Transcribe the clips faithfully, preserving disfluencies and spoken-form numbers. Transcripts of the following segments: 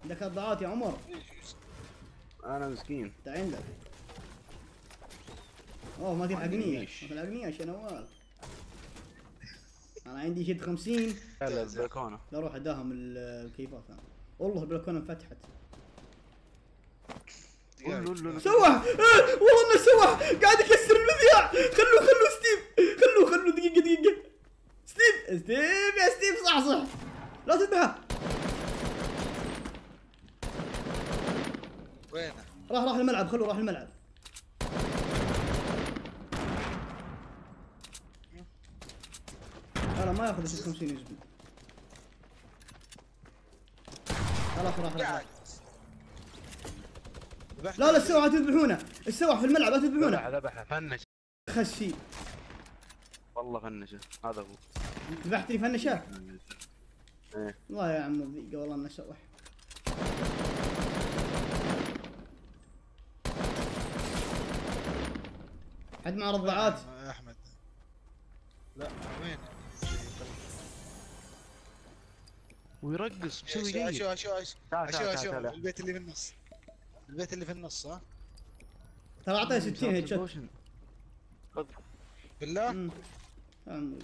عندك ضاعات يا عمر. انا مسكين. انت عندك. اوه ما تلحقني، ما تلحقني يا نواف. انا عندي شد خمسين. لا البلكونه. لا روح اداهم الكيفات انا. والله البلكونه انفتحت. سوح آه والله انه سوح قاعد يكسر المذياع. خلوه خلوه ستيف، خلوه خلوه دقيقه دقيقه. ستيف ستيف يا ستيف صح صح. لا تذبحه. وينه؟ راح راح الملعب، خلوه راح الملعب. لا ما ياخذ ستة وخمسين يزبي. خلاص راح راح. لا لا السوح لا تذبحونه، السوح في الملعب لا تذبحونه. ذبحه ذبحه فنش. خشي. والله فنشه هذا هو. ذبحت لي فنشه؟ ايه. والله يا عم الضيقه والله انه سوح. حد مع رضعات؟ يا احمد. لا وين؟ ويرقص مسوي جيد. اشوف اشوف اشوف تعال اشوف تعال اشوف تعال. البيت اللي في النص. البيت اللي في النص ها؟ ترى اعطيه ستين هيد شوت. خذ. بالله؟ امم عمي.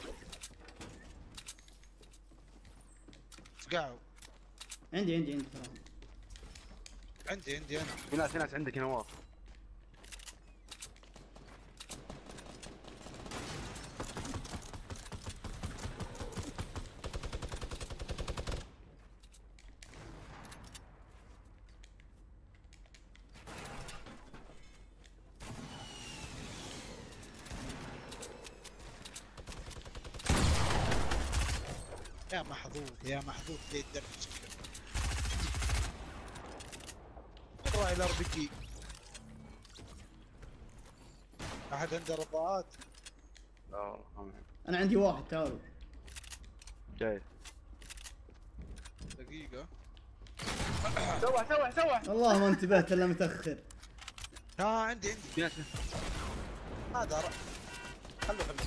فقعوا. عندي عندي عندي ترى. عندي عندي انا. في ناس في ناس عندك يا نواف. يا محظوظ يا محظوظ ليه الدرب روح الى ار بي جي. احد عنده رضاعات؟ اه انا عندي واحد تعالوا. جاي. دقيقة. سوح سوح سوح. والله ما انتبهت الا متاخر. ها عندي عندي. في ناس. هذا رأ. خلوه خلوه.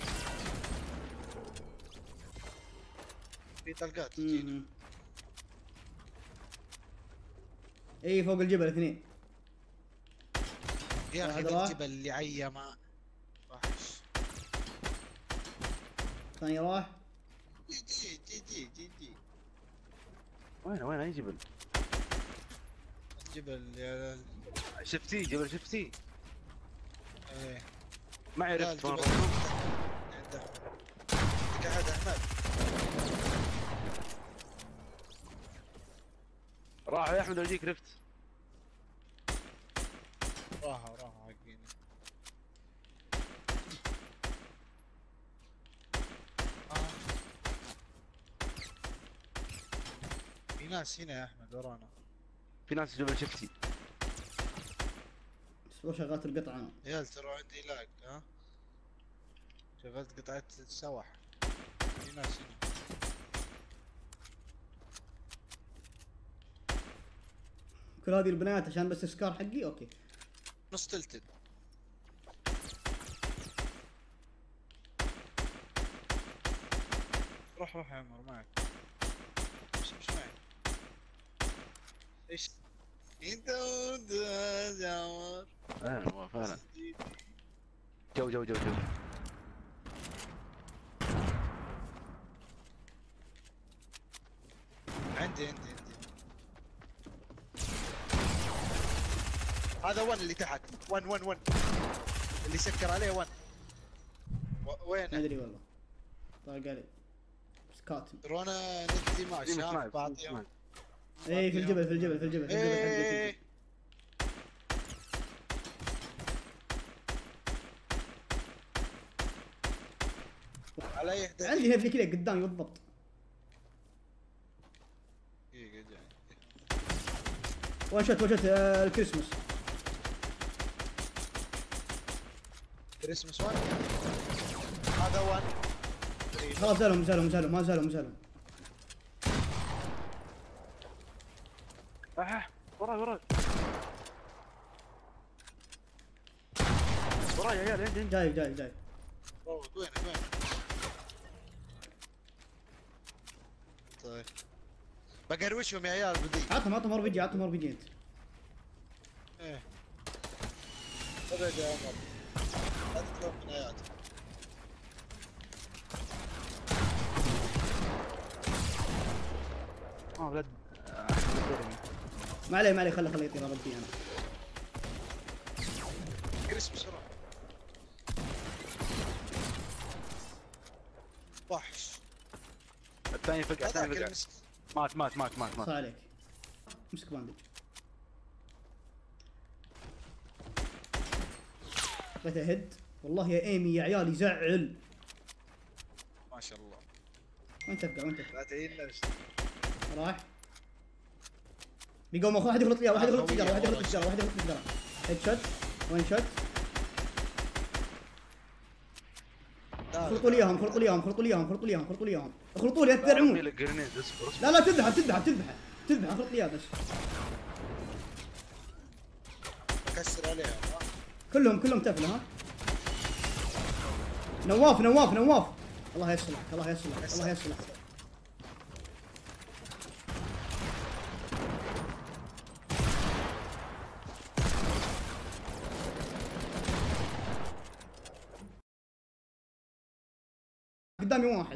في طلقات. امم اي فوق الجبل اثنين. يا اخي واحد ذا راح. الجبل اللي عيمه وحش. الثاني راح. جي جي جي جي جي جي. وين وين اي جبل؟ الجبل يا شفتيه جبل شفتيه؟ ايه ما لا عرفت الجبل وين. عنده. قاعد احمد. راح يا احمد اجيك رفت. راحوا راحوا حقيني. آه. في ناس هنا يا احمد ورانا. في ناس جبل شفتي. بس شغلت القطعه انا. عيال ترى عندي لاج ها. شغلت قطعة السوح. في ناس هنا. كل هذه البنات عشان بس سكار حقي. اوكي نص تلتد. روح روح يا عمر معك. مش مش معي. ايش؟ انت يا عمر. ايه فعلا. جو جو جو جو. عندي عندي عندي. هذا ون اللي تحت. ون ون ون اللي سكر عليه ون. وين؟ ما ادري والله. طال قال بس كاتم. رونا ندي مع شاف بعضيهم. اي في الجبل في الجبل في الجبل في الجبل ايه. على اي حد عندي هنا كذا قدامي بالضبط. دقيقة جاي. وان شوت وان شوت آه الكريسماس. كريسماس ون. هذا ون. خلاص زالهم زالهم زالهم ما زالهم زالهم. اح وراي وراي وراي يا عيال عندي عندي. جاي جاي جاي. وينك وينك؟ طيب بقروشهم يا عيال بدي. عطهم عطهم ار بي جي عطهم ار بي جي انت. ايه ابعد يا عمر لا تطلع من حياتك. اه ولد ما عليه ما عليه خله خله يطير ار بي جي انا. جرس بسرعة. وحش. الثاني فقع الثاني هذاك فقع المسك. مات مات مات مات صار مات عليك. مسك باندج. بغيت هيد والله يا ايمي يا عيال يزعل. ما شاء الله. وين تفقع وين تفقع؟ لا تعيننا راح. بيقوم اخو واحد يغلط لي واحد يغلط في الجرة واحد يغلط في الجرة واحد يغلط في الجرة. هيد شوت وين شوت؟ خلطوا لي اياهم خلطوا لي اياهم خلطوا لي اياهم خلطوا لي اياهم خلطوا لي اياهم اخلطوا لي لا تدرعمون. لا لا تذبحه تذبحه تذبحه تذبحه اخلط لي اياه بس. كسر عليها. كلهم كلهم تفله ها. نواف نواف نواف الله يصلحك الله يصلحك الله يصلحك. قدامي واحد.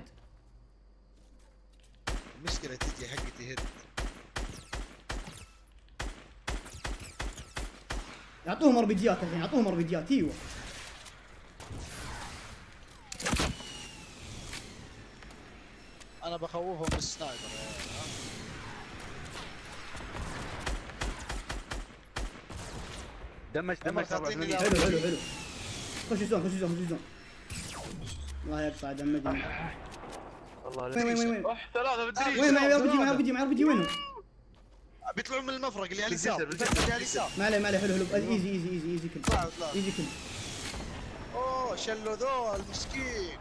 المشكلة تجي حقتي هيد. يعطوهم ار بي جيات الحين يعطوهم ار بي جيات ايوه. انا بخوفهم بالسنايبر. دمج دمج تعطيني أربعة حلو حلو حلو. خش الزون خش الزون خش الزون. الله يقطع دمجني. والله وين وين وين وين أح ثلاثة بالدريش وين معي ار بي جي معي ار بي جي معي ار بي جي وينهم؟ بيطلعون من المفرق اللي على اليسار. بالجسر، اللي على اليسار. ما عليه ما عليه حلو حلو ايزي ايزي ايزي ايزي كل طلعوا طلعوا. ايزي كل. اوه شلوا ذول مسكين.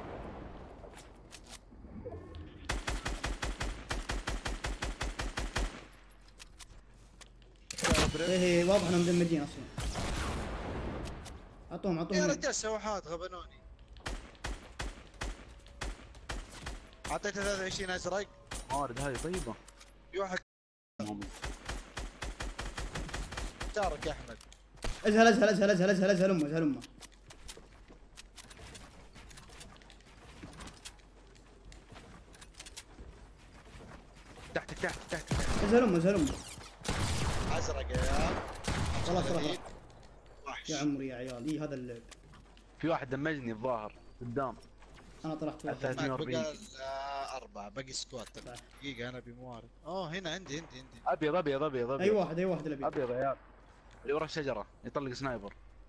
ايه ايه واضح انهم مدمجين اصلا. اعطوهم يا اعطوهم. رجال سواحات غبنوني. اعطيته ثلاثة وعشرين ازرق. موارد هاي طيبة. في واحد جارك يا احمد. ازهل ازهل ازهل ازهل ازهل ازهل امه ازهل امه. تحت تحت تحت ازهل امه ازهل امه. ازرق يا عيال. خلاص خلاص خلاص. وحش. يا عمري يا عيال اي هذا اللعب. في واحد دمجني الظاهر قدام. انا طلعت واحد. ثلاثمية وأربعين. بقى آه، أربعة باقي سكواد. دقيقة أنا بموارد. أوه هنا عندي عندي عندي. ابيض ابيض ابيض ابيض اي واحد اي واحد الابيض. ابيض يا عيال. اللي ورا الشجرة يطلق سنايبر.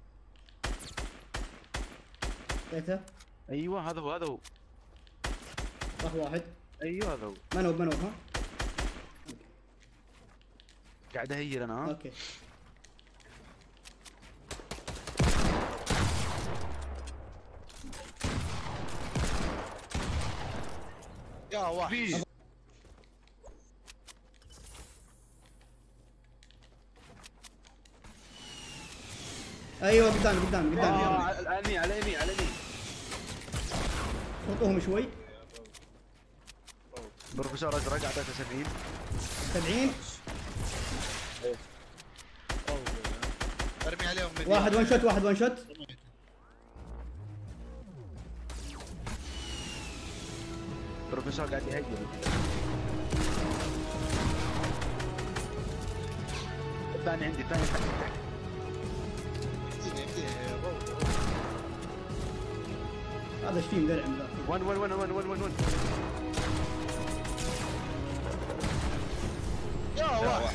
لقيته. ايوه هذا هو هذا هو. راح واحد. ايوه هذا هو. منوب منوب ها. قاعد اهيل انا ها. اوكي. يا واحد. ايوه قدامي قدامي قدامي. آه، على اليمين على اليمين على اليمين. خلطوهم شوي. بروفيسور ازرق اعطيته سبعين. سبعين. ارمي عليهم من واحد وان شوت واحد وان شوت. بروفيسور قاعد يهجم. الثاني عندي الثاني تحت تحت. يمديني يمديني يا بو. هذا ايش فيه مدرع من ذا. وين وين وين وين وين وين يا واحد.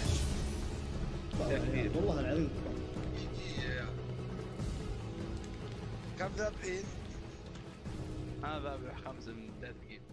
والله العظيم. كم ذابحين؟ هذا خمسة من ثلاث دقيقة.